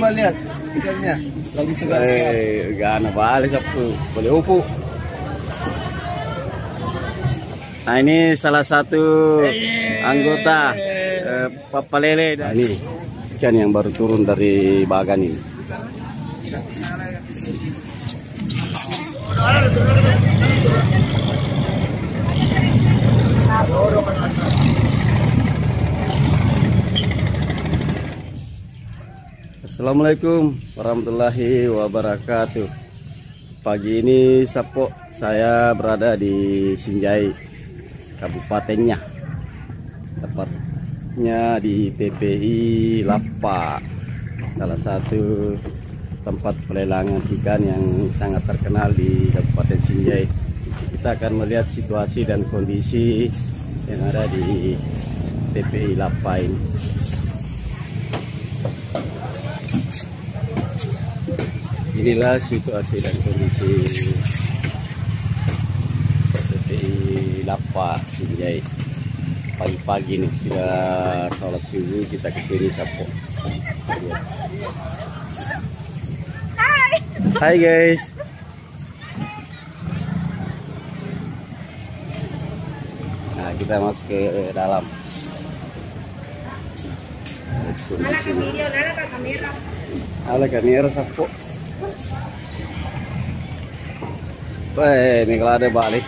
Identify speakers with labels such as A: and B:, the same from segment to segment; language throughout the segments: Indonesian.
A: Coba lihat ikannya lagi segar sekali.
B: Gana balik sabtu boleh upu. Nah ini salah satu anggota Papa Lele. Nah, ini ikan yang baru turun dari bagan ini. Assalamualaikum warahmatullahi wabarakatuh. Pagi ini Sapo saya berada di Sinjai, kabupatennya, tepatnya di TPI Lapa, salah satu tempat pelelangan ikan yang sangat terkenal di Kabupaten Sinjai. Kita akan melihat situasi dan kondisi yang ada di TPI Lapa ini. Inilah situasi dan kondisi TPI Lapa Sinjai. Pagi-pagi nih kita sholat subuh, kita kesini Sapo. Hai guys. Nah kita masuk ke dalam. Ala kamera Sapo. Wah, ini kalau ada balik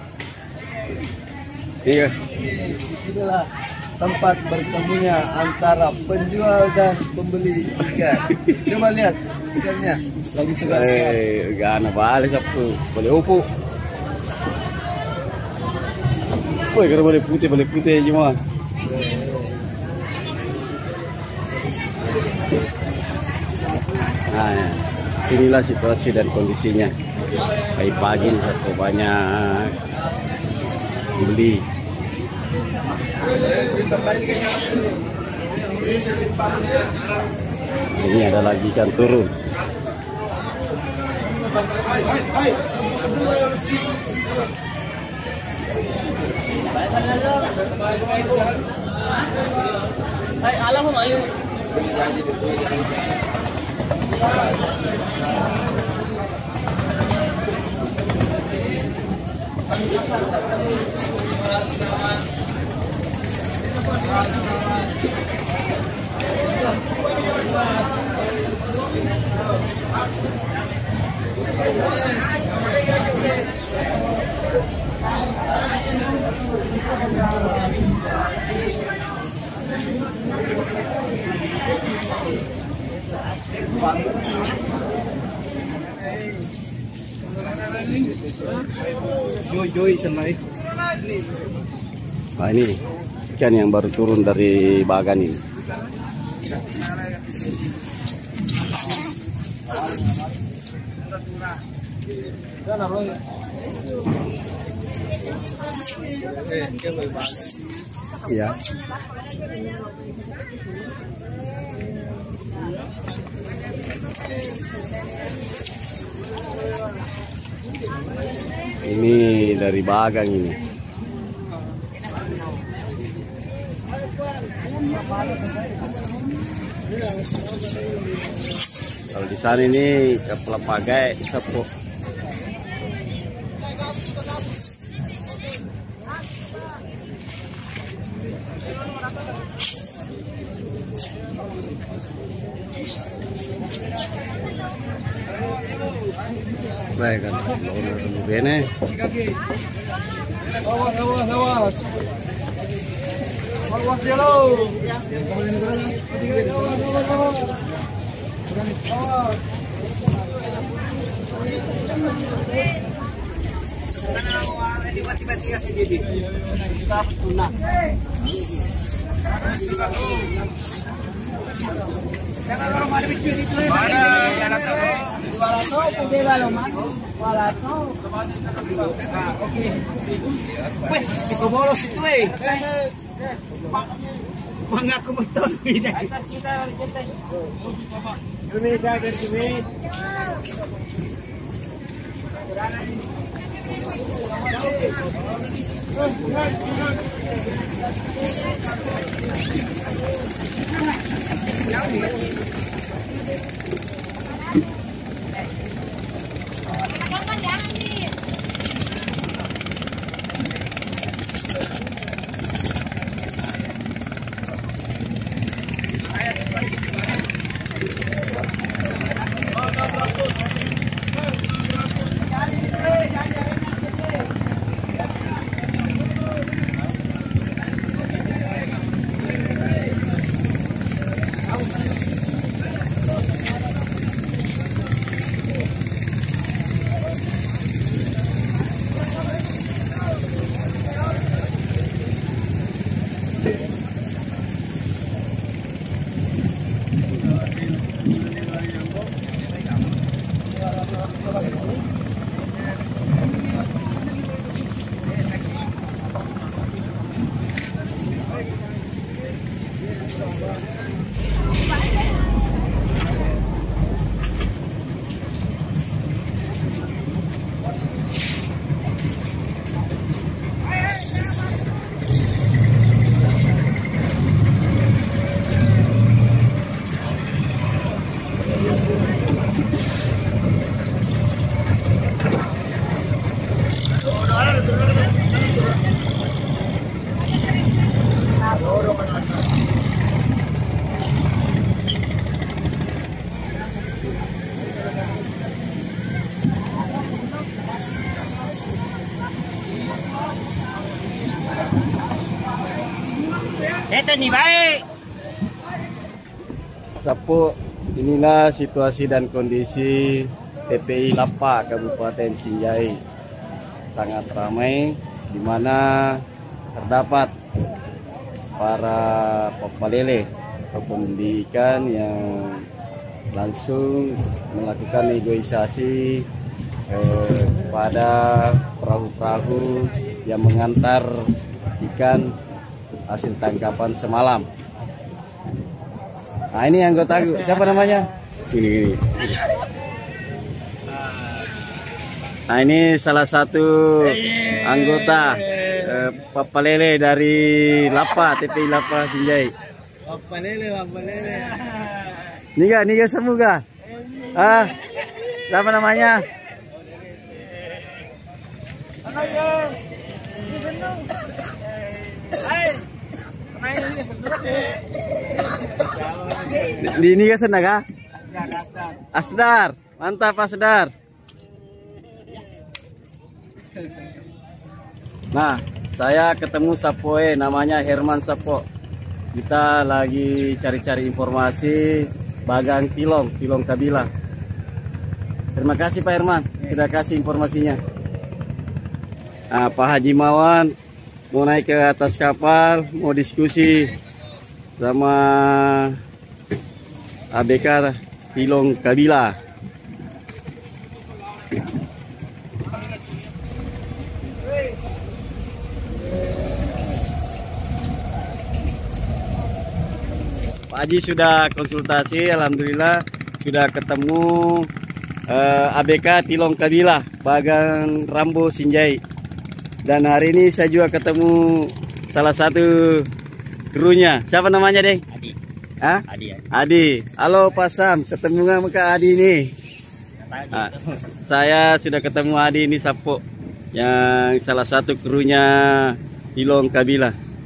B: iya.
A: Inilah tempat bertemunya antara penjual dan pembeli ikan. Coba lihat ikannya lagi segar sekali.
B: Gana balik sabtu boleh upu. Woi, kalau boleh putih semua. Nah, inilah situasi dan kondisinya. Pagi-pagi Sapo banyak beli. Ini ada lagi ikan turun.
C: Hai, alam ayo.
A: Joy senai.
B: Nah ini ikan yang baru turun dari bagan ini. Iya. Ini dari bagang ini. Kalau di sana ini kapal pagai Sapo. Baik kan, bene.
A: Awas. Itu bolos itu mengaku betul kita Indonesia dari sini.
C: Nih baik.
B: Sapo, inilah situasi dan kondisi TPI Lapa Kabupaten Sinjai. Sangat ramai, di mana terdapat para pepalele atau pembeli ikan yang langsung melakukan negosiasi kepada perahu-perahu yang mengantar ikan hasil tangkapan semalam. Nah, ini anggota siapa namanya? Ini. Nah, ini salah satu anggota pepalele dari Lapa, TPI Lapa Sinjai.
A: Pepalele.
B: Niga semoga. Siapa namanya? Di ini kan naga? Asdar, mantap Asdar. Nah, saya ketemu Sapoe, namanya Herman Sapo. Kita lagi cari-cari informasi Bagang Tilong Kabila. Terima kasih Pak Herman, sudah kasih informasinya. Nah, Pak Haji Mawan mau naik ke atas kapal, mau diskusi sama ABK Tilong Kabila. Pak Haji sudah konsultasi, alhamdulillah sudah ketemu ABK Tilong Kabila Bagang Rambo Sinjai. Dan hari ini saya juga ketemu salah satu krunya. Siapa namanya, Deng?
C: Adi.
B: Hah?
C: Adi.
B: Adi. Halo Pak Sam, ketemu nggak Kak Adi ini? Saya sudah ketemu Adi ini Sapo, yang salah satu krunya Tilong Kabila.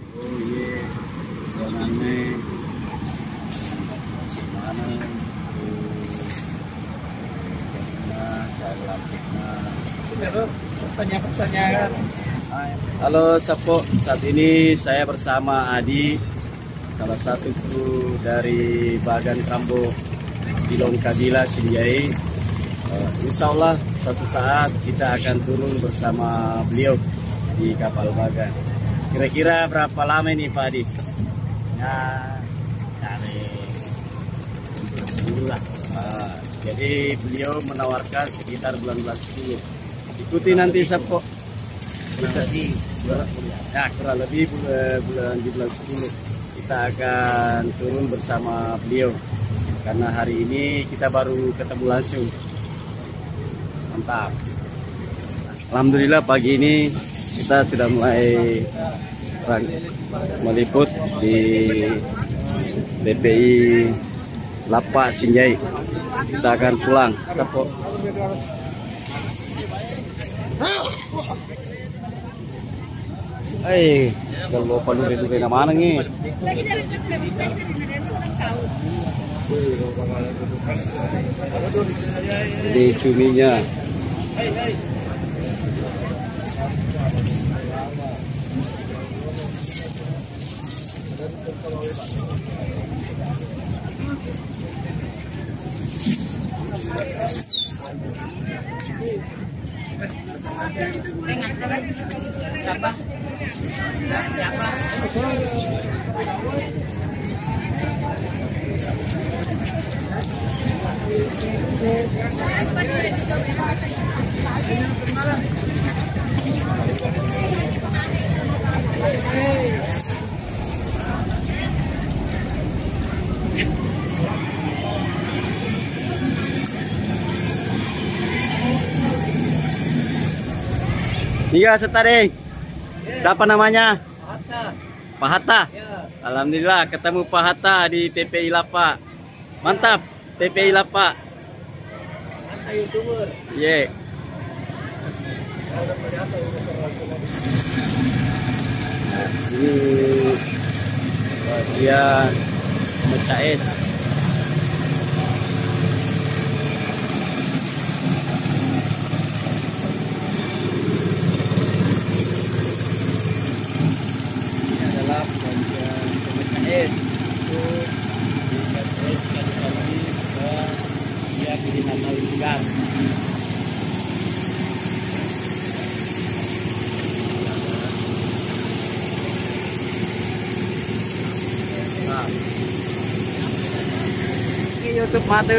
A: Pertanyaan.
B: Halo Sapo, saat ini saya bersama Adi, salah satu kru dari Bagan Rambo Tilong Kabila Sinjai. Insya Allah suatu saat kita akan turun bersama beliau di kapal Bagan. Kira-kira berapa lama ini Pak Adi?
C: Ya, dari bulan 10 lah.
B: Jadi beliau menawarkan sekitar bulan 10. Ikuti nanti Sapo. Kurang lebih bulan 10 kita akan turun bersama beliau, karena hari ini kita baru ketemu langsung. Mantap. Alhamdulillah pagi ini kita sudah mulai meliput di TPI Lapa Sinjai. Kita akan pulang Sapo. Kalau lupa dulu na mana nih. Ini cuminya. Iya, Setading. Siapa namanya? Pak Hatta. Alhamdulillah ketemu Pak Hatta di TPI Lapa. Mantap, TPI Lapa. Ye. Ini dia mecah es. Es itu diikat es kali-kali dan dia pilihan lalu segar. Nah. Ini YouTube matu.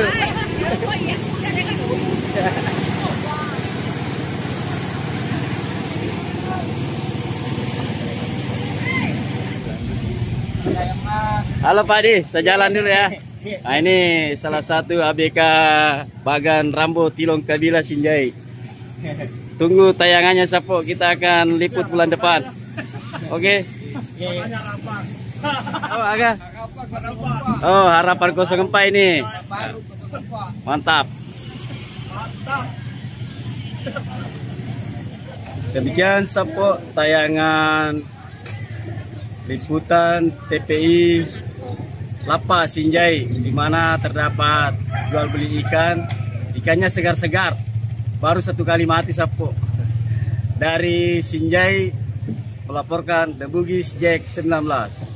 B: Halo Pak Di, saya jalan dulu ya. Nah, ini salah satu ABK Bagan Rambo Tilong Kabila Sinjai. Tunggu tayangannya Sapo, kita akan liput bulan depan. Oke. Oh, agak. Oh, harapan 04 ini. Mantap. Demikian Sapo tayangan liputan TPI Lapa Sinjai, di mana terdapat jual beli ikan. Ikannya segar-segar, baru 1 kali mati Sapo. Dari Sinjai melaporkan The Bugis Jack 19.